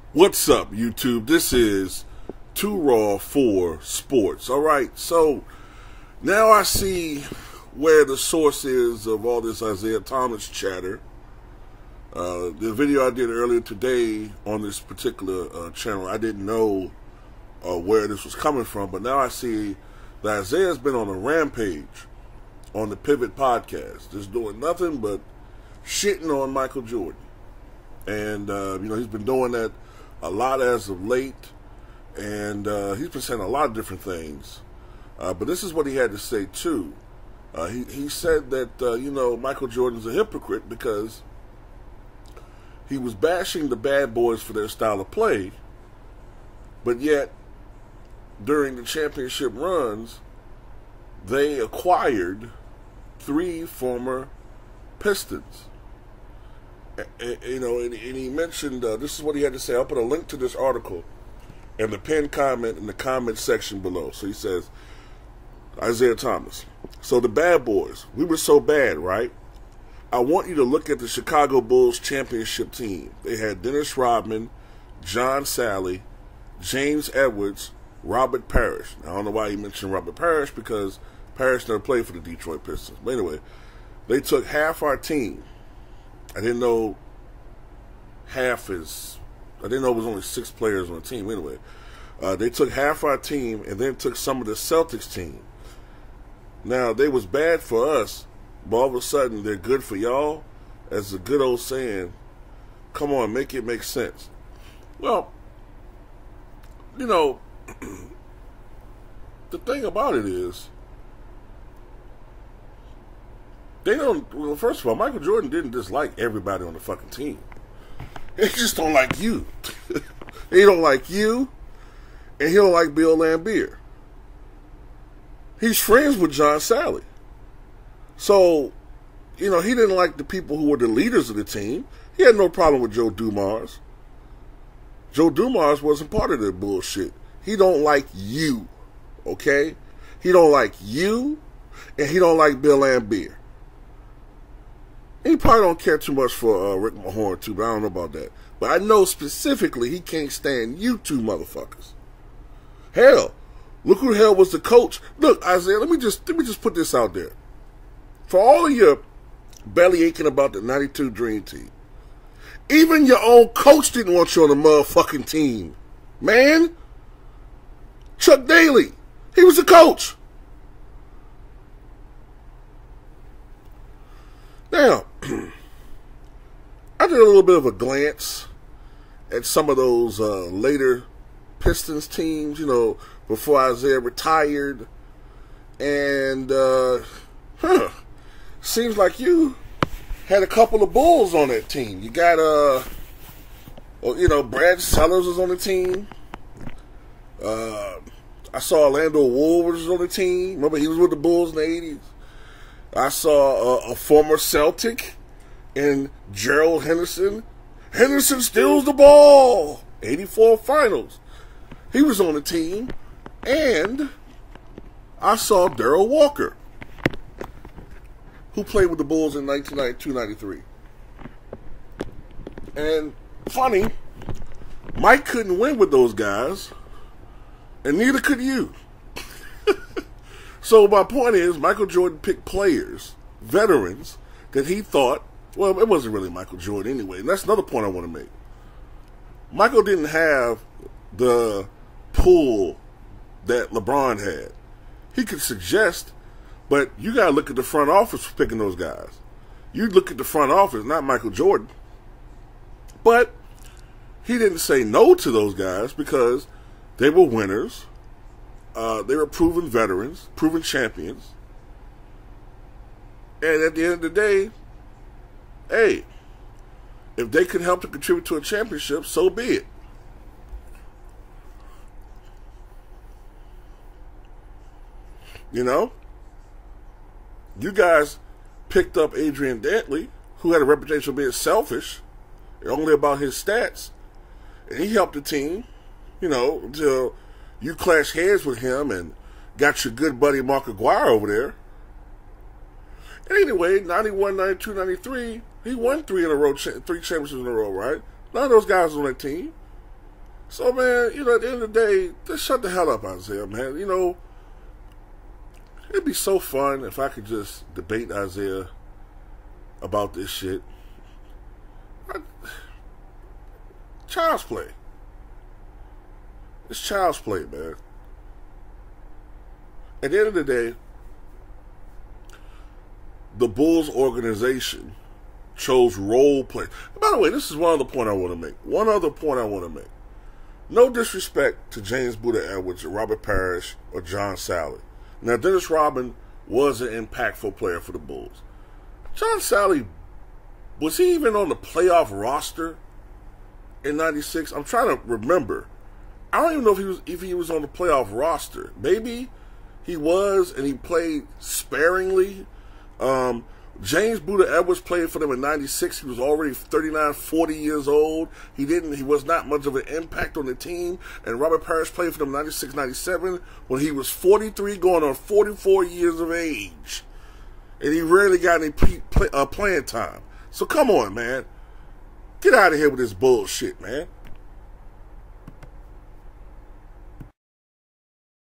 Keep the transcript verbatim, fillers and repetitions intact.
What's up, YouTube? This is Too Raw for Sports. All right, so now I see where the source is of all this Isaiah Thomas chatter. Uh, the video I did earlier today on this particular uh, channel, I didn't know uh, where this was coming from, but now I see that Isaiah's been on a rampage on the Pivot podcast, just doing nothing but shitting on Michael Jordan. And, uh, you know, he's been doing that a lot as of late, and uh, he's been saying a lot of different things. Uh, but this is what he had to say, too. Uh, he, he said that, uh, you know, Michael Jordan's a hypocrite because he was bashing the bad boys for their style of play, but yet, during the championship runs, they acquired three former Pistons. You know, and, and he mentioned, uh, this is what he had to say. I'll put a link to this article and the pinned comment in the comment section below. So he says, Isaiah Thomas. So the bad boys, we were so bad, right? I want you to look at the Chicago Bulls championship team. They had Dennis Rodman, John Sally, James Edwards, Robert Parrish. Now, I don't know why he mentioned Robert Parrish, because Parrish never played for the Detroit Pistons. But anyway, they took half our team. I didn't know half is, I didn't know it was only six players on the team. Anyway, uh, they took half our team and then took some of the Celtics team. Now, they was bad for us, but all of a sudden they're good for y'all. As a good old saying, come on, make it make sense. Well, you know, the thing about it is, they don't, well, first of all, Michael Jordan didn't dislike everybody on the fucking team. He just don't like you. He don't like you, and he don't like Bill Laimbeer. He's friends with John Sally. So, you know, he didn't like the people who were the leaders of the team. He had no problem with Joe Dumars. Joe Dumars wasn't part of that bullshit. He don't like you, okay? He don't like you, and he don't like Bill Laimbeer. He probably don't care too much for uh, Rick Mahorn, too, but I don't know about that. But I know specifically he can't stand you two motherfuckers. Hell, look who the hell was the coach. Look, Isaiah, let me just let me just put this out there. For all of your belly aching about the ninety-two Dream Team, even your own coach didn't want you on the motherfucking team. Man, Chuck Daly, he was the coach. Now, I did a little bit of a glance at some of those uh, later Pistons teams, you know, before Isaiah retired. And, uh, huh, seems like you had a couple of Bulls on that team. You got, uh, you know, Brad Sellers was on the team. Uh, I saw Orlando Woolworth was on the team. Remember, he was with the Bulls in the eighties. I saw a, a former Celtic in Gerald Henderson. Henderson steals the ball. eighty-four finals. He was on the team. And I saw Darrell Walker, who played with the Bulls in nineteen ninety-two ninety-three. And funny, Mike couldn't win with those guys, and neither could you. So my point is, Michael Jordan picked players, veterans, that he thought, well, it wasn't really Michael Jordan anyway. And that's another point I want to make. Michael didn't have the pull that LeBron had. He could suggest, but you got to look at the front office for picking those guys. You look at the front office, not Michael Jordan. But he didn't say no to those guys because they were winners. Uh, they were proven veterans, proven champions. And at the end of the day, hey, if they could help to contribute to a championship, so be it. You know? You guys picked up Adrian Dantley, who had a reputation of being selfish, only about his stats. And he helped the team, you know, until you clashed heads with him and got your good buddy Mark Aguirre over there. And anyway, ninety-one, ninety-two, ninety-three, he won three in a row, three championships in a row, right? None of those guys on that team. So, man, you know, at the end of the day, just shut the hell up, Isaiah, man. You know, it'd be so fun if I could just debate Isaiah about this shit. I, child's play. It's child's play, man. At the end of the day, the Bulls organization chose role play. By the way, this is one other point I want to make. One other point I want to make. No disrespect to James Buddha Edwards or Robert Parrish or John Salley. Now, Dennis Rodman was an impactful player for the Bulls. John Salley, was he even on the playoff roster in ninety-six? I'm trying to remember. I don't even know if he was if he was on the playoff roster. Maybe he was, and he played sparingly. Um, James Buddha Edwards played for them in ninety-six. He was already thirty-nine, forty years old. He didn't. He was not much of an impact on the team. And Robert Parrish played for them ninety-six, ninety-seven when he was forty-three, going on forty-four years of age. And he rarely got any play, uh, playing time. So come on, man. Get out of here with this bullshit, man.